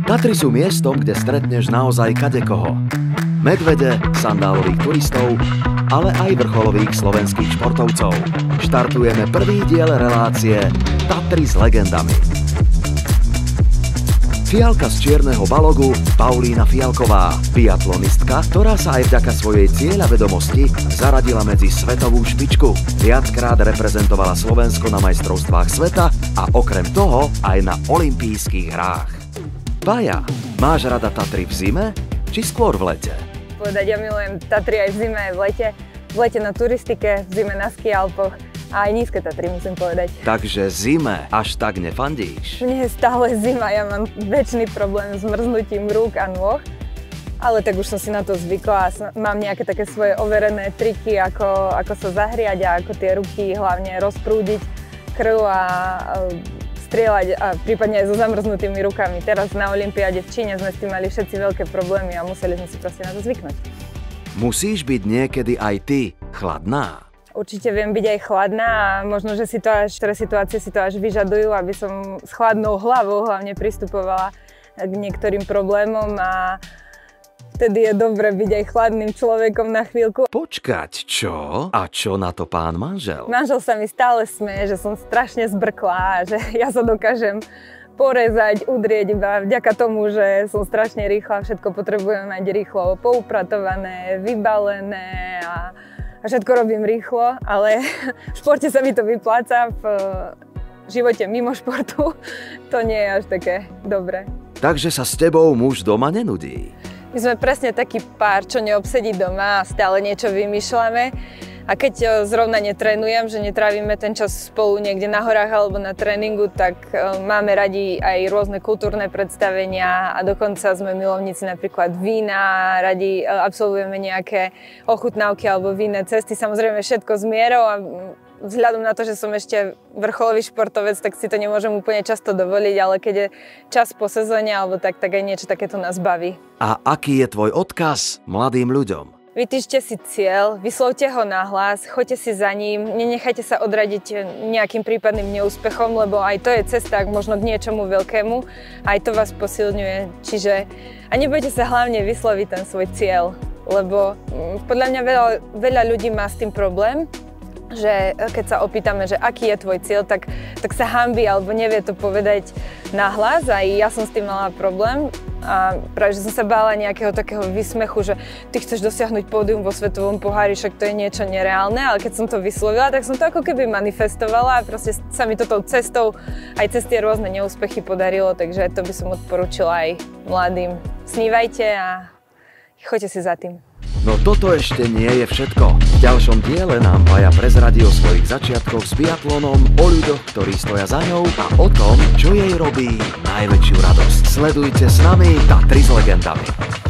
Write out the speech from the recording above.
Tatry sú miestom, kde stretneš naozaj kadekoho. Medvede, sandálových turistov, ale aj vrcholových slovenských športovcov. Štartujeme prvý diel relácie Tatry s legendami. Fialka z čierneho balogu Paulína Fialková, biatlonistka, ktorá sa aj vďaka svojej cieľavedomosti zaradila medzi svetovú špičku. Viackrát reprezentovala Slovensko na majstrovstvách sveta a okrem toho aj na olympijských hrách. Paja, máš rada Tatry v zime či skôr v lete? Ja milujem Tatry aj v zime, aj v lete. V lete na turistike, v zime na ski Alpoch. A aj nízke Tatry, musím povedať. Takže zime až tak nefandíš? Mne je stále zima, ja mám väčší problém s mrznutím rúk a nôh. Ale tak už som si na to zvykla a mám nejaké také svoje overené triky, ako sa zahriať a ako tie ruky hlavne rozprúdiť krv a strieľať a prípadne aj so zamrznutými rukami. Teraz na olympiáde v Číne sme s tým mali všetci veľké problémy a museli sme si proste na to zvyknúť. Musíš byť niekedy aj ty chladná? Určite viem byť aj chladná a možno, že ktoré situácie si to až vyžadujú, aby som s chladnou hlavou hlavne pristupovala k niektorým problémom a vtedy je dobre byť aj chladným človekom na chvíľku. Počkať, čo? A čo na to pán manžel? Manžel sa mi stále smeje, že som strašne zbrklá a že ja sa dokážem porezať, udrieť iba vďaka tomu, že som strašne rýchla, všetko potrebujem mať rýchlo poupratované, vybalené a všetko robím rýchlo, ale v športe sa mi to vypláca, v živote mimo športu to nie je až také dobré. Takže sa s tebou muž doma nenudí? My sme presne taký pár, čo neobsedí doma a stále niečo vymýšľame. A keď zrovna netrénujem, že netrávime ten čas spolu niekde na horách alebo na tréningu, tak máme radi aj rôzne kultúrne predstavenia a dokonca sme milovníci napríklad vína, radi absolvujeme nejaké ochutnávky alebo vinné cesty. Samozrejme všetko s mierou a vzhľadom na to, že som ešte vrcholový športovec, tak si to nemôžem úplne často dovoliť, ale keď je čas po sezóne alebo tak aj niečo takéto nás baví. A aký je tvoj odkaz mladým ľuďom? Vytýčte si cieľ, vyslovte ho nahlas, choďte si za ním, nenechajte sa odradiť nejakým prípadným neúspechom, lebo aj to je cesta možno k niečomu veľkému, aj to vás posilňuje. Čiže a nebojte sa hlavne vysloviť ten svoj cieľ, lebo podľa mňa veľa ľudí má s tým problém, že keď sa opýtame, že aký je tvoj cieľ, tak sa hanbí alebo nevie to povedať nahlas. Aj ja som s tým mala problém a práve, že som sa bála nejakého takého výsmechu, že ty chceš dosiahnuť pódium vo svetovom pohári, však to je niečo nereálne, ale keď som to vyslovila, tak som to ako keby manifestovala a proste sa mi to tou cestou aj cez tie rôzne neúspechy podarilo, takže to by som odporúčila aj mladým. Snívajte a choďte si za tým. No toto ešte nie je všetko. V ďalšom diele nám Paja prezradí o svojich začiatkoch s biatlonom, o ľuďoch, ktorí stoja za ňou a o tom, čo jej robí najväčšiu radosť. Sledujte s nami Tatry s legendami.